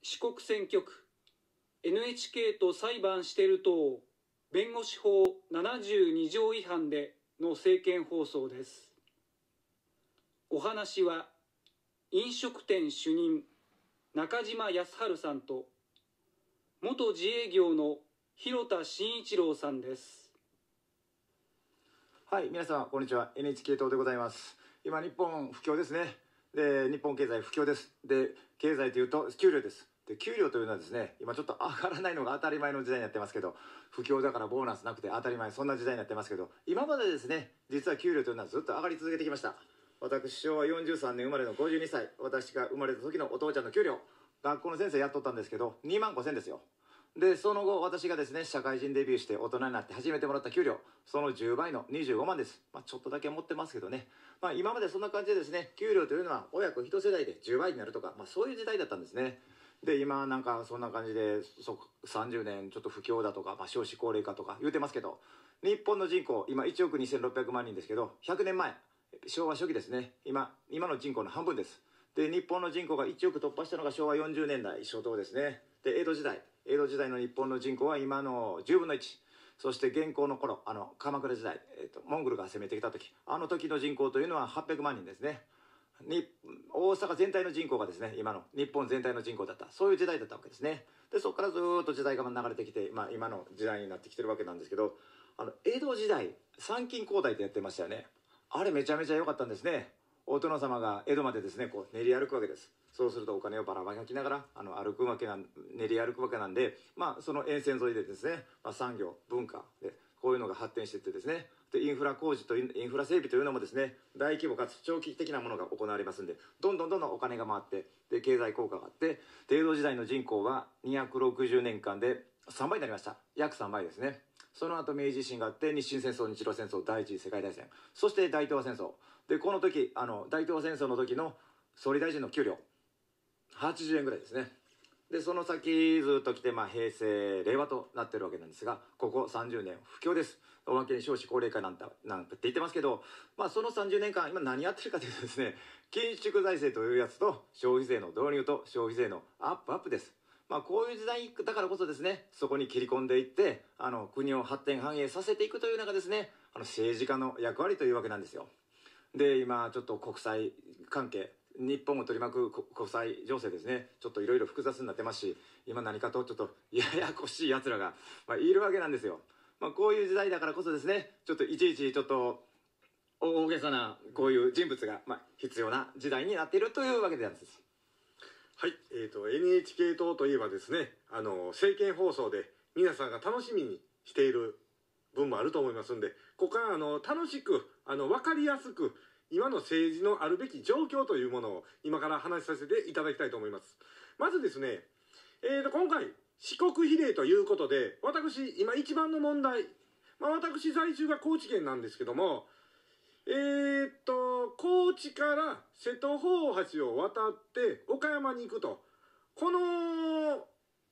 四国選挙区 NHK と裁判してる党弁護士法72条違反での政見放送です。お話は飲食店主任中島康春さんと元自営業の広田真一郎さんです。 はい、皆様こんにちは。 NHK 党でございます。今日本不況ですね。で、日本経済不況です。で、経済というと給料です。で、給料というのはですね、今ちょっと上がらないのが当たり前の時代になってますけど、不況だからボーナスなくて当たり前、そんな時代になってますけど、今までですね、実は給料というのはずっと上がり続けてきました。私、昭和43年生まれの52歳、私が生まれた時のお父ちゃんの給料、学校の先生やっとったんですけど、2万5千ですよ。で、その後私がですね、社会人デビューして大人になって初めてもらった給料、その10倍の25万です。ちょっとだけ持ってますけどね。今までそんな感じでですね、給料というのは親子一世代で10倍になるとか、そういう時代だったんですね。で、今なんかそんな感じで30年ちょっと不況だとか、少子高齢化とか言うてますけど、日本の人口今1億2600万人ですけど、100年前昭和初期ですね、今の人口の半分です。で、日本の人口が1億突破したのが昭和40年代初頭ですね。で、江戸時代の日本の人口は今の10分の1。そして現行の頃、鎌倉時代、モンゴルが攻めてきた時、あの時の人口というのは800万人ですね。大阪全体の人口がですね、今の日本全体の人口だった、そういう時代だったわけですね。で、そこからずっと時代が流れてきて、今の時代になってきてるわけなんですけど、江戸時代参勤交代ってやってましたよね。あれめちゃめちゃ良かったんですね。お殿様が江戸までですね、こう練り歩くわけです。そうするとお金をばらまきながら練り歩くわけなんで、その沿線沿いでですね、産業文化でこういうのが発展していってですね、でインフラ整備というのもですね、大規模かつ長期的なものが行われますんで、どんどんお金が回って、で経済効果があって、で江戸時代の人口は260年間で3倍になりました。約3倍ですね。その後明治維新があって、日清戦争、日露戦争、第一次世界大戦、そして大東亜戦争で、この時大東亜戦争の時の総理大臣の給料80円ぐらいですね。でその先ずっと来て、平成令和となってるわけなんですが、ここ30年不況です。おまけに少子高齢化なんて言ってますけど、その30年間今何やってるかというとですね、緊縮財政というやつと消費税の導入と消費税のアップです。こういう時代だからこそですね、そこに切り込んでいって国を発展繁栄させていくというのがですね、政治家の役割というわけなんですよ。で、今ちょっと国際関係、日本を取り巻く国際情勢ですね、ちょっといろいろ複雑になってますし、今何かとちょっとややこしいやつらが、いるわけなんですよ。こういう時代だからこそですね、ちょっといちいちちょっと大げさなこういう人物が、必要な時代になっているというわけなんです。 はい、NHK 党といえばですね、政見放送で皆さんが楽しみにしている分もあると思いますんで、ここから楽しく分かりやすく今の政治のあるべき状況というものを今から話しさせていただきたいと思います。まずですね、今回四国比例ということで、私今一番の問題、私在住が高知県なんですけども、高知から瀬戸大橋を渡って岡山に行くと、この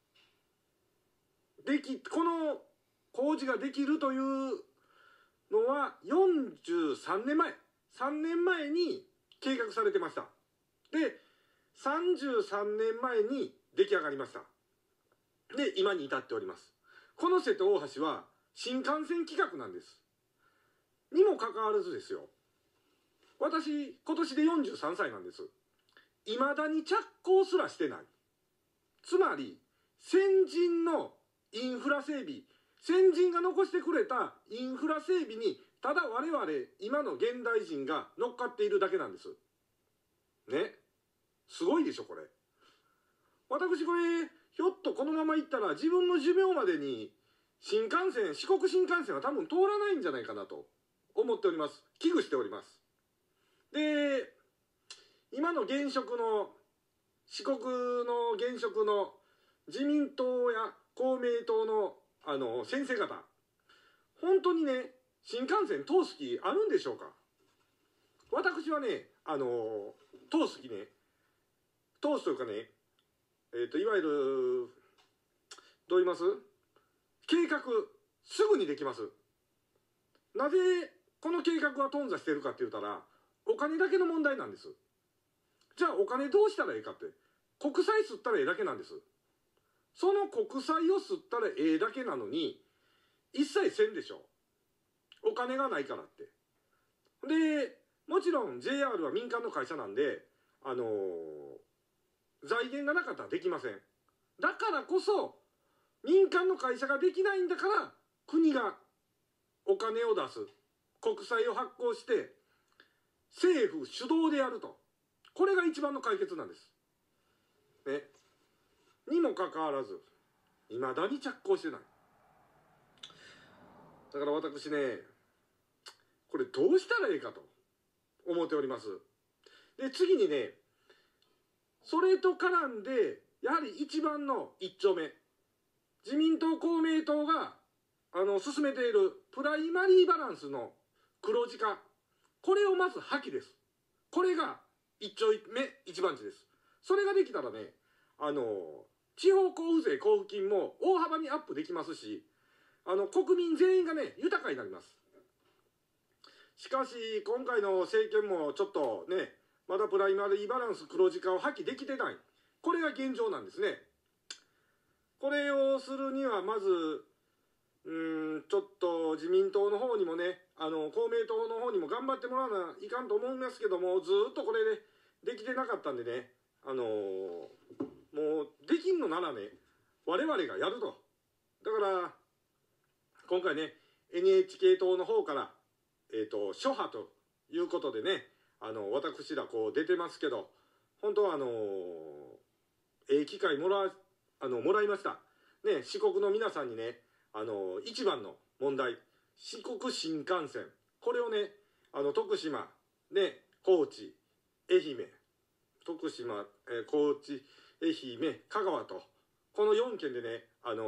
工事ができるというのは43年前3年前に計画されてました。で33年前に出来上がりました。で今に至っております。この瀬戸大橋は新幹線規格なんです。にもかかわらずですよ、私今年で43歳なんです。いまだに着工すらしてない。つまり先人のインフラ整備、先人が残してくれたインフラ整備にただ我々今の現代人が乗っかっているだけなんですね。すごいでしょこれ。私これひょっとこのままいったら自分の寿命までに四国新幹線は多分通らないんじゃないかなと思っております。危惧しております。で今の現職の四国の現職の自民党や公明党の先生方、本当にね新幹線通す気あるんでしょうか。私はね通すというかね、いわゆるどう言います、計画すぐにできます。なぜこの計画は頓挫しているかって言ったら、お金だけの問題なんです。じゃあお金どうしたらいいかって、 国債吸ったらええだけなんです。その国債を吸ったらええだけなのに一切せんでしょ。お金がないからって。でもちろん JR は民間の会社なんで財源がなかったらできません。だからこそ民間の会社ができないんだから国がお金を出す、国債を発行して政府主導でやると、これが一番の解決なんですね。にもかかわらずいまだに着工してない。だから私ね、これどうしたらいいかと思っております。で次にね、それと絡んでやはり一番の一丁目、自民党公明党が進めているプライマリーバランスの黒字化、これをまず破棄です。これが一丁目一番地です。それができたらね、地方交付税交付金も大幅にアップできますし、国民全員がね豊かになります。しかし今回の政権もちょっとね、まだプライマリーバランス黒字化を破棄できてない、これが現状なんですね。これをするにはまずちょっと自民党の方にもね、公明党の方にも頑張ってもらわないかんと思いますけども、ずっとこれできてなかったんでね、もうできんのならね我々がやると。だから今回ね NHK 党の方から諸派ということでね、私らこう出てますけど、本当は機会もらいましたね。四国の皆さんにね、一番の問題、四国新幹線、これをね徳島ね、高知、愛媛、徳島、高知、愛媛、香川とこの4県でね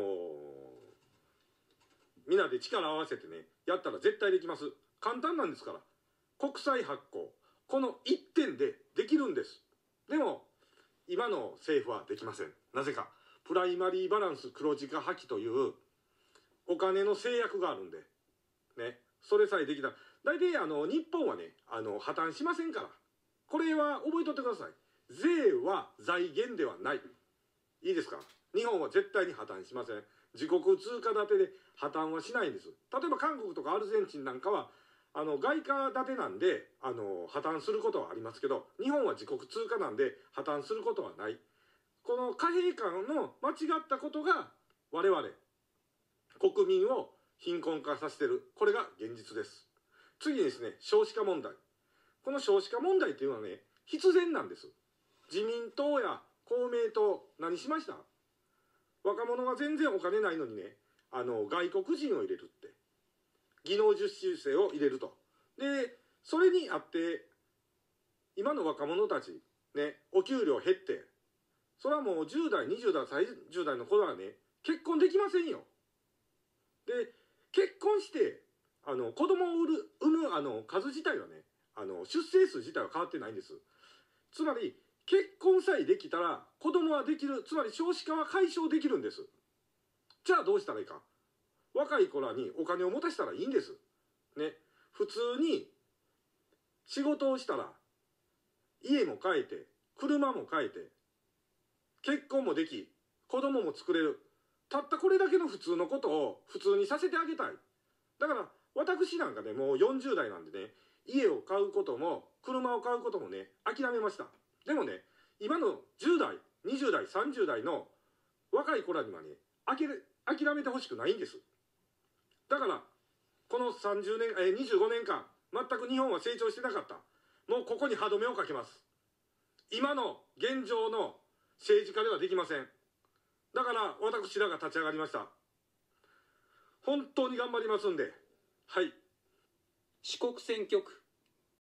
みんなで力を合わせてねやったら絶対できます。簡単なんですから。国債発行、この1点でできるんです。でも今の政府はできません。なぜかプライマリーバランス黒字化破棄というお金の制約があるんでね、それさえできたら大体日本はね破綻しませんから、これは覚えとってください。税は財源ではない。いいですか。日本は絶対に破綻しません。自国通貨建てで破綻はしないんです。例えば韓国とかアルゼンチンなんかは外貨建てなんで破綻することはありますけど、日本は自国通貨なんで破綻することはない。この貨幣間の間違ったことが我々国民を貧困化させてる、これが現実です。次にですね、少子化問題。この少子化問題っていうのはね必然なんです。自民党や公明党何しました？若者が全然お金ないのにね外国人を入れるって、技能実習生を入れると。でそれにあって今の若者たちねお給料減って、それはもう10代20代30代の頃はね結婚できませんよ。で結婚して子供を産む数自体はね出生数自体は変わってないんです。つまり結婚さえできたら子供はできる、つまり少子化は解消できるんです。じゃあどうしたらいいか。若い子らにお金を持たせたらいいんですね。普通に仕事をしたら家も買えて車も買えて結婚もでき子供も作れる、たったこれだけの普通のことを普通にさせてあげたい。だから私なんかねもう40代なんでね、家を買うことも車を買うこともね諦めました。でもね今の10代20代30代の若い子らにはね諦めてほしくないんです。だからこの25年間全く日本は成長してなかった。もうここに歯止めをかけます。今の現状の政治家ではできません。だから私らが立ち上がりました。本当に頑張りますんで。はい。 四国選挙区